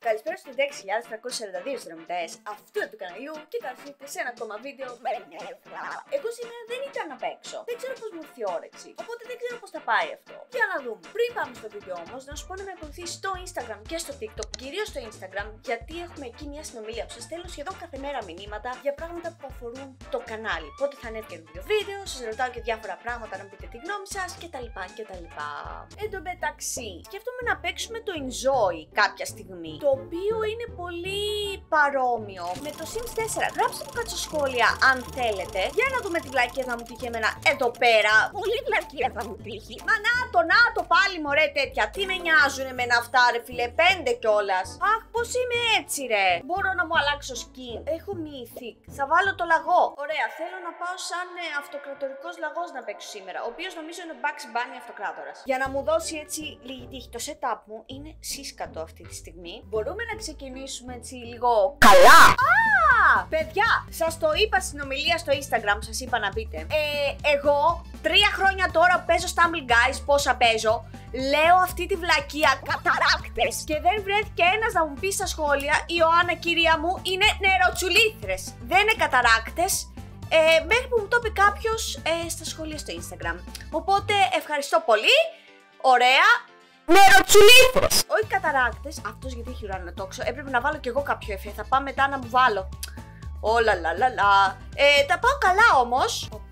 Καλησπέρα στους 6.342 συνδρομητές αυτού του καναλιού και καλώς ήρθατε σε ένα ακόμα βίντεο. Εγώ σήμερα δεν ήταν να παίξω. Δεν ξέρω πώς μου ήρθε η όρεξη. Οπότε δεν ξέρω πώς θα πάει αυτό. Για να δούμε. Πριν πάμε στο βίντεο όμως, να σου πω να με ακολουθείς στο Instagram και στο TikTok. Κυρίως στο Instagram, γιατί έχουμε εκεί μια συνομιλία που σας στέλνω σχεδόν κάθε μέρα μηνύματα για πράγματα που αφορούν το κανάλι. Πότε θα ανέβει καινούριο βίντεο, σας ρωτάω και διάφορα πράγματα να μου πείτε τη γνώμη σας κτλ. Εν τω μεταξύ, σκέφτομαι να παίξουμε το Enjoy κάποια στιγμή. Το οποίο είναι πολύ παρόμοιο με το Sims 4. Γράψτε μου κάτω στα σχόλια αν θέλετε. Για να δούμε τη βλακία θα μου τύχει εμένα εδώ πέρα. Πολύ βλακία θα μου τύχει. Μα να το πάλι μωρέ τέτοια. Τι με νοιάζουν εμένα αυτά ρε φίλε, 5 κιόλας. Αχ, πως είμαι έτσι ρε. Μπορώ να μου αλλάξω skin. Έχω mythic. Θα βάλω το λαγό. Ωραία, θέλω να πάω σαν αυτοκρατορικός λαγός να παίξω σήμερα. Ο οποίος νομίζω είναι Bugs Bunny αυτοκράτορας. Για να μου δώσει έτσι λίγη τύχη. Το setup μου είναι σύσκατο αυτή τη στιγμή. Μπορούμε να ξεκινήσουμε έτσι λίγο καλά. Παιδιά, σας το είπα στην ομιλία στο Instagram, σας είπα να μπείτε. Εγώ 3 χρόνια τώρα που παίζω Stumble Guys, πόσα παίζω, λέω αυτή τη βλακεία καταράκτες. Και δεν βρέθηκε ένας να μου πει στα σχόλια, η Ιωάννα κυρία μου, είναι νεροτσουλήθρες. Δεν είναι καταράκτες. Μέχρι που μου το είπε κάποιος στα σχόλια στο Instagram. Οπότε ευχαριστώ πολύ. Ωραία. Νεροτσουλήθρες! Όχι καταράκτες, αυτός γιατί έχει ουράνιο τόξο. Έπρεπε να βάλω κι εγώ κάποιο εφέ. Θα πάω μετά να μου βάλω. Όλα λαλαλα. Τα πάω καλά όμως.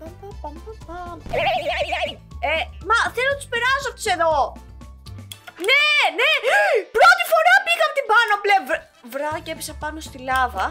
Μα θέλω να τους περάσω αυτούς εδώ. Ναι! Πρώτη φορά πήγα από την πάνω πλευρά και έπεσα πάνω στη λάβα.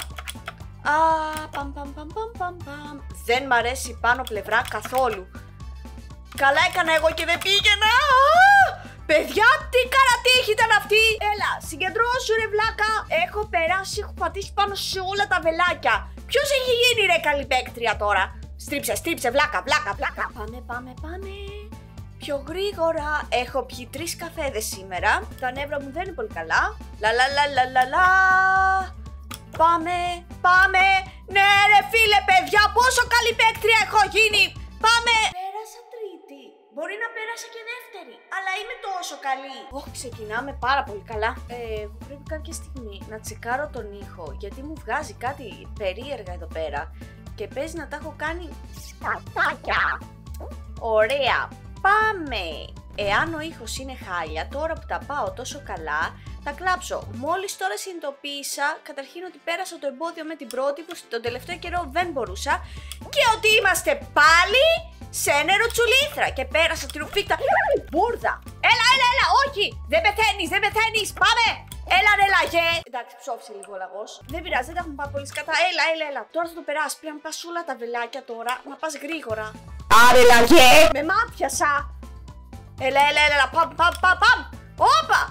Δεν μ' αρέσει η πάνω πλευρά καθόλου. Καλά έκανα εγώ και δεν πήγαινα. Παιδιά, τι καρατύχη ήταν αυτή! Έλα, συγκεντρώσου ρε βλάκα! Έχω περάσει, έχω πατήσει πάνω σε όλα τα βελάκια. Ποιος έχει γίνει ρε καλή παίκτρια τώρα? Στρίψε, βλάκα. Πάμε. Πιο γρήγορα. Έχω πιει 3 καφέδες σήμερα. Τα νεύρα μου δεν είναι πολύ καλά. Λαλαλαλαλαλα. Πάμε. Ναι ρε φίλε παιδιά, πόσο καλή παίκτρια έχω γίνει! Πάμε! Πέρασα τρίτη. Μπορεί να πέρασα και δεύτερη, αλλά είμαι τόσο καλή. Όχι, ξεκινάμε πάρα πολύ καλά. Πρέπει κάποια στιγμή να τσεκάρω τον ήχο, γιατί μου βγάζει κάτι περίεργα εδώ πέρα. Και παίζει να τα έχω κάνει σκατάκια. Ωραία, πάμε. Εάν ο ήχος είναι χάλια, τώρα που τα πάω τόσο καλά, θα κλάψω. Μόλις τώρα συνειδητοποίησα, καταρχήν ότι πέρασα το εμπόδιο με την πρώτη, που τον τελευταίο καιρό δεν μπορούσα. Και ότι είμαστε πάλι σε νεροτσουλήθρα και πέρασα τη ρουφίχτα. Μπούρδα! Έλα, όχι! Δεν πεθαίνεις! Πάμε! Έλα ρε λαγέ! Εντάξει, ψόφισε λίγο ο λαγός. Δεν πειράζει, δεν τα έχουμε πάει πολύ σκατά. Έλα. Τώρα θα το περάσει. Πρέπει να πας όλα τα βελάκια τώρα, να πας γρήγορα. Άρε λαγέ! Με μάτιασα! Έλα, παμ! Όπα!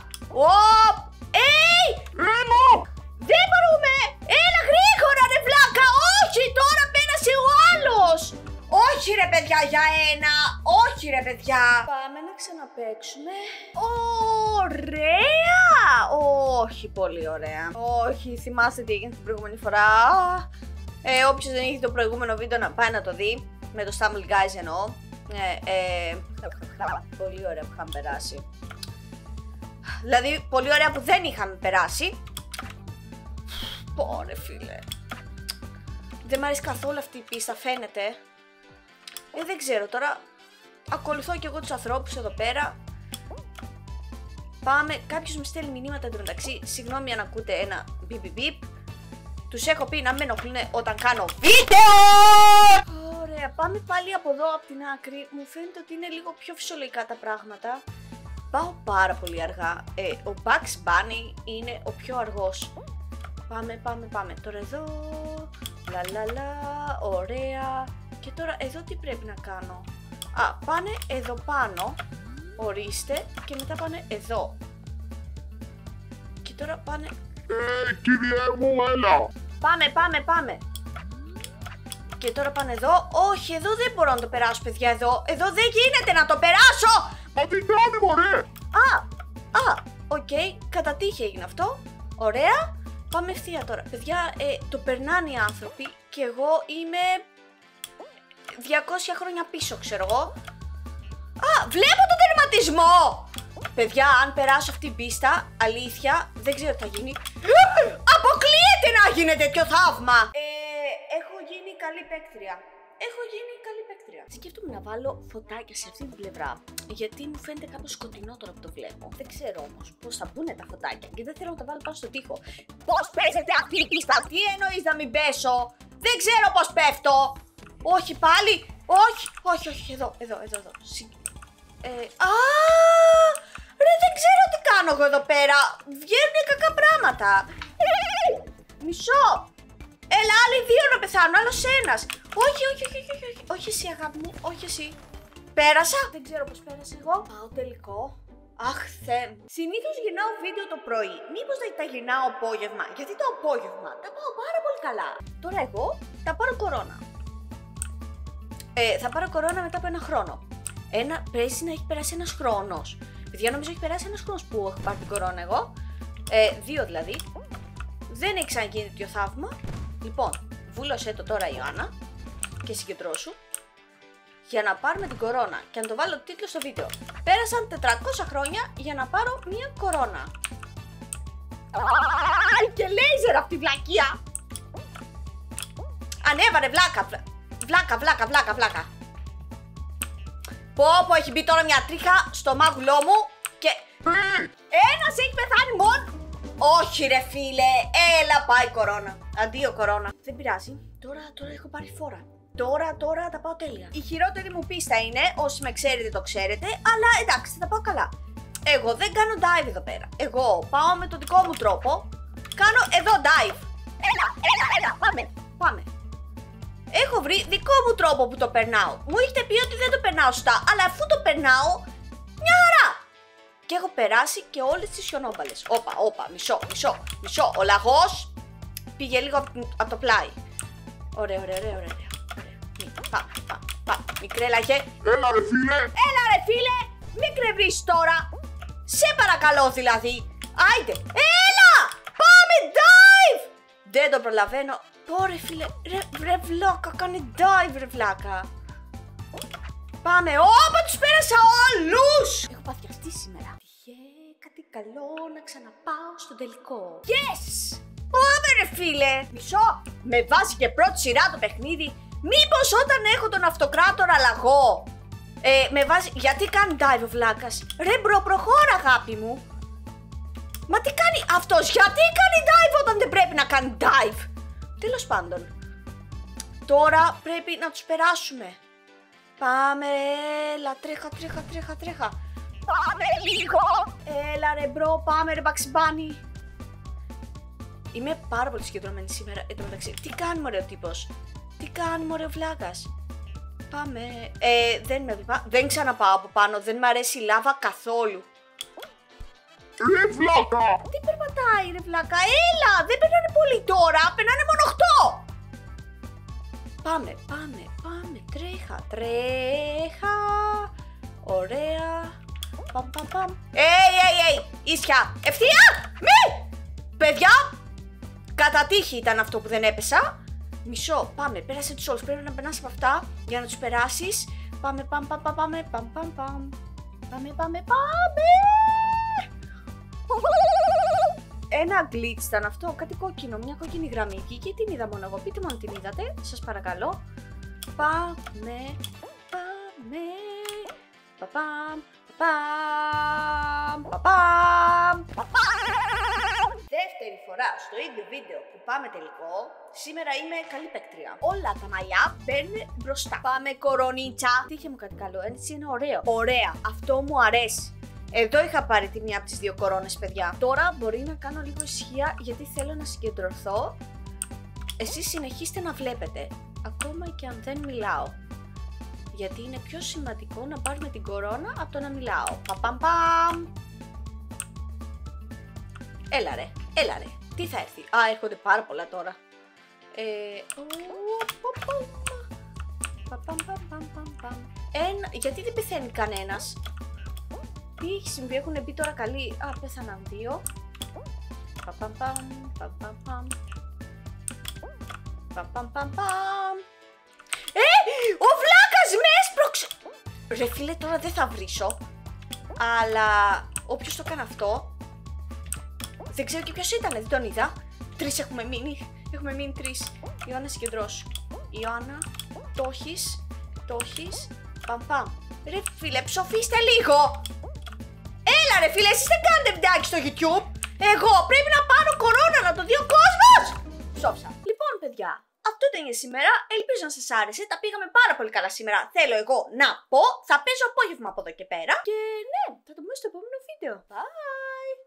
Δεν μπορούμε! Έλα γρήγορα ρε βλάκα! Όχι, τώρα πέρασε ο άλλος! Όχι ρε παιδιά, για ένα! Όχι ρε παιδιά! Πάμε να ξαναπαίξουμε. Ωραία! Όχι, πολύ ωραία. Όχι, θυμάστε τι έγινε την προηγούμενη φορά. Όποιος δεν είχε το προηγούμενο βίντεο να πάει να το δει. Με το Stumble Guys εννοώ. Πολύ ωραία που είχαμε περάσει. Δηλαδή, πολύ ωραία που δεν είχαμε περάσει. Πόρε φίλε. Δεν μ' αρέσει καθόλου αυτή η πίστα, φαίνεται. Δεν ξέρω τώρα. Ακολουθώ κι εγώ τους ανθρώπους εδώ πέρα. Πάμε. Κάποιος μου στέλνει μηνύματα εντωμεταξύ. Συγγνώμη αν ακούτε ένα μπιπ. Τους έχω πει να με ενοχλούν όταν κάνω βίντεο. Ωραία. Πάμε πάλι από εδώ, από την άκρη. Μου φαίνεται ότι είναι λίγο πιο φυσιολογικά τα πράγματα. Πάω πάρα πολύ αργά. Ο Bugs Bunny είναι ο πιο αργός. Πάμε. Τώρα εδώ. Λαλαλα. Ωραία. Και τώρα εδώ τι πρέπει να κάνω? Πάνε εδώ πάνω. Ορίστε. Και μετά πάνε εδώ. Και τώρα πάνε... Κύριε μου, έλα! Πάμε. Και τώρα πάνε εδώ. Όχι, εδώ δεν μπορώ να το περάσω παιδιά. Εδώ δεν γίνεται να το περάσω! Μα τι κάνει μωρέ! Οκ, κατά τύχη έγινε αυτό. Ωραία. Πάμε ευθεία τώρα. Παιδιά, το περνάνε οι άνθρωποι και εγώ είμαι 200 χρόνια πίσω, ξέρω εγώ. Βλέπω τον τερματισμό! Παιδιά, αν περάσω αυτή την πίστα, αλήθεια, δεν ξέρω τι θα γίνει. Αποκλείεται να γίνει τέτοιο θαύμα! Έχω γίνει καλή παίκτρια. Σκέφτομαι να βάλω φωτάκια σε αυτή την πλευρά. Γιατί μου φαίνεται κάπως σκοτεινό τώρα που το βλέπω. Δεν ξέρω όμως πώς θα μπουν τα φωτάκια και δεν θέλω να τα βάλω πάνω στο τοίχο. Πώς παίζεται αυτή η πίστα, τι εννοείς να μην πέσω? Δεν ξέρω πώς πέφτω. Όχι πάλι, όχι, εδώ. Ρε, δεν ξέρω τι κάνω εγώ εδώ πέρα. Βγαίνουν κακά πράγματα. Μισό. Έλα, άλλοι δύο να πεθάνουν, άλλος ένας. Όχι εσύ αγάπη μου, όχι εσύ. Πέρασα. Δεν ξέρω πώς πέρασα εγώ. Πάω τελικό. Αχ, Θεέ μου. Συνήθως γυρνάω βίντεο το πρωί. Μήπως τα γυρνάω απόγευμα? Γιατί το απόγευμα τα πάω πάρα πολύ καλά. Τώρα εγώ θα πάρω κορώνα. Θα πάρω κορώνα μετά από 1 χρόνο. Πρέπει να έχει περάσει 1 χρόνος. Παιδιά, νομίζω έχει περάσει 1 χρόνος που έχω πάρει την κορώνα εγώ. 2 δηλαδή. Δεν έχει ξαναγίνει τέτοιο θαύμα. Λοιπόν, βούλωσέ το τώρα Ιωάννα και συγκεντρώσου για να πάρουμε την κορώνα και να το βάλω τίτλο στο βίντεο. Πέρασαν 400 χρόνια για να πάρω μία κορώνα. Και λέιζερ αυτή η βλακεία. Ανέβανε βλάκα. Πω, έχει μπει τώρα μια τρίχα στο μάγουλό μου και ένας έχει πεθάνει μόνο. Όχι ρε φίλε, έλα πάει κορώνα. Αντίο κορώνα. Δεν πειράζει, τώρα έχω πάρει φόρα. Τώρα τα πάω τέλεια. Η χειρότερη μου πίστα είναι, όσοι με ξέρετε το ξέρετε, αλλά εντάξει, θα τα πάω καλά. Εγώ δεν κάνω dive εδώ πέρα. Εγώ πάω με τον δικό μου τρόπο. Κάνω εδώ dive. Έλα, πάμε. Έχω βρει δικό μου τρόπο που το περνάω. Μου έχετε πει ότι δεν το περνάω σωστά, αλλά αφού το περνάω, μια χαρά. Και έχω περάσει και όλες τις χιονόμπαλες. Όπα, μισό. Ο λαγός πήγε λίγο από το πλάι. Ωραία. Πάμε. Μικρέλαγε. Έλα ρε φίλε. Μην κρεβρείς τώρα. Σε παρακαλώ δηλαδή. Άιντε. Έλα. Πάμε dive. Δεν το προλαβαίνω. Ωραία φίλε. Ρε βλάκα. Κάνε dive ρε βλάκα. Πάμε. Όπα τους πέρασα όλους. Έχω παθιαστεί σήμερα. Κάτι καλό να ξαναπάω στο τελικό. Yes! Πάμε ρε φίλε. Μισό. Με βάζει και πρώτη σειρά το παιχνίδι. Μήπως όταν έχω τον αυτοκράτορα λαγό με βάζει. Γιατί κάνει dive ο βλάκας? Ρε μπρο, προχώρα αγάπη μου. Μα τι κάνει αυτός? Γιατί κάνει dive όταν δεν πρέπει να κάνει dive? Τέλος πάντων. Τώρα πρέπει να τους περάσουμε. Πάμε, έλα, τρέχα. Πάμε λίγο. Έλα ρε μπρο, πάμε ρε μπαξιμπάνι. Είμαι πάρα πολύ συγκεντρωμένη σήμερα. Εν τω μεταξύ, τι κάνουμε ρε ο τύπος? Τι κάνουμε ρε ο βλάκας? Πάμε. Δεν ξαναπάω από πάνω. Δεν μ' αρέσει η λάβα καθόλου. Ρε βλάκα. Τι περπατάει ρε βλάκα? Έλα, δεν περνάνε πολύ τώρα. Περνάνε μόνο 8. Πάμε. Τρέχα. Ωραία. Παμ. Ίσια. Ευθεία. Μη. Παιδιά. Κατά τύχη ήταν αυτό που δεν έπεσα. Μισό. Πάμε. Πέρασε τους όλους. Πρέπει να περνάς από αυτά για να τους περάσεις. Πάμε. Ένα glitch ήταν αυτό. Κάτι κόκκινο. Μια κόκκινη γραμμή. Και την είδα μόνο εγώ. Πείτε μου αν την είδατε. Σας παρακαλώ. Πάμε. Δεύτερη φορά στο ίδιο βίντεο που πάμε τελικό. Σήμερα είμαι καλή παίκτρια. Όλα τα μαλλιά μπαίνουν μπροστά. Πάμε κορονίτσα. Τύχε μου κάτι καλό, έτσι είναι ωραίο. Ωραία, αυτό μου αρέσει. Εδώ είχα πάρει τη μία από τις 2 κορώνες, παιδιά. Τώρα μπορεί να κάνω λίγο ησυχία γιατί θέλω να συγκεντρωθώ. Εσείς συνεχίστε να βλέπετε, ακόμα και αν δεν μιλάω. Γιατί είναι πιο σημαντικό να πάρουμε την κορώνα από το να μιλάω. Παμ. Έλα ρε. Τι θα έρθει? Έρχονται πάρα πολλά τώρα. Γιατί δεν πεθαίνει κανένας? Τι έχει συμβεί? Έχουν μπει τώρα καλοί. Πέθαναν 2. Ο βλάκας με έσπρωξε! Ρε φίλε, τώρα δεν θα βρίσω. Αλλά Όποιος το έκανε αυτό, δεν ξέρω και ποιος ήταν, δεν τον είδα. 3 έχουμε μείνει. Έχουμε μείνει 3. Ιωάννα, συγκεντρώσου. Ιωάννα, το έχεις. Το έχεις. Παμ. Ρε φίλε, ψοφίστε λίγο. Έλα ρε φίλε, εσείς δεν κάνετε βιντεάκι στο YouTube. Εγώ πρέπει να πάρω κορώνα να το δει ο κόσμος. Ψόψα. Λοιπόν παιδιά, αυτό ήταν για σήμερα. Ελπίζω να σας άρεσε. Τα πήγαμε πάρα πολύ καλά σήμερα. Θέλω εγώ να πω. Θα παίζω απόγευμα από εδώ και πέρα. Και ναι, θα το πούμε στο επόμενο βίντεο. Bye.